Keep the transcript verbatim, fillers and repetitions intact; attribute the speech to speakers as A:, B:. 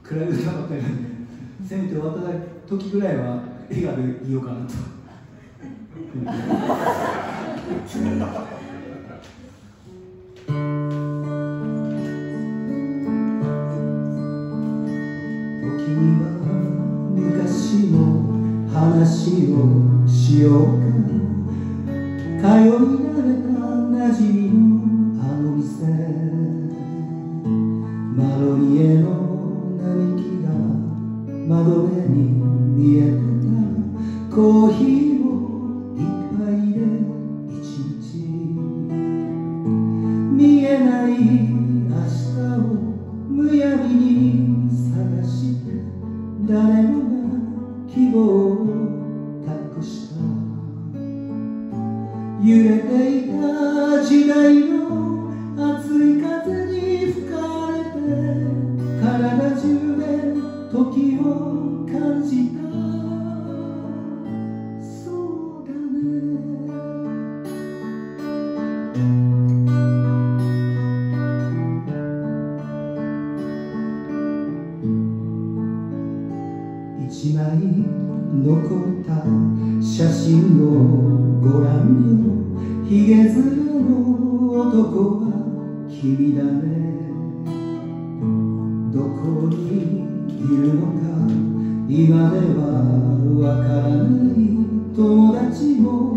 A: 暗い歌ばっかりなんで、せめて終わった時ぐらいは笑顔でいようかなと。時には昔の話をしようか。通い慣れた馴染みのあの店、マロニエの並木が窓辺に見えてた。コーヒーを一杯で一日、見えない明日をむやみに探して、誰もが希望を託した。揺れていた時代の熱い風に吹かれて、体中で時を感じた。そうだね。一枚残った写真をご覧よ。ひげ面の男は君だね。どこにいるのか今ではわからない。友達も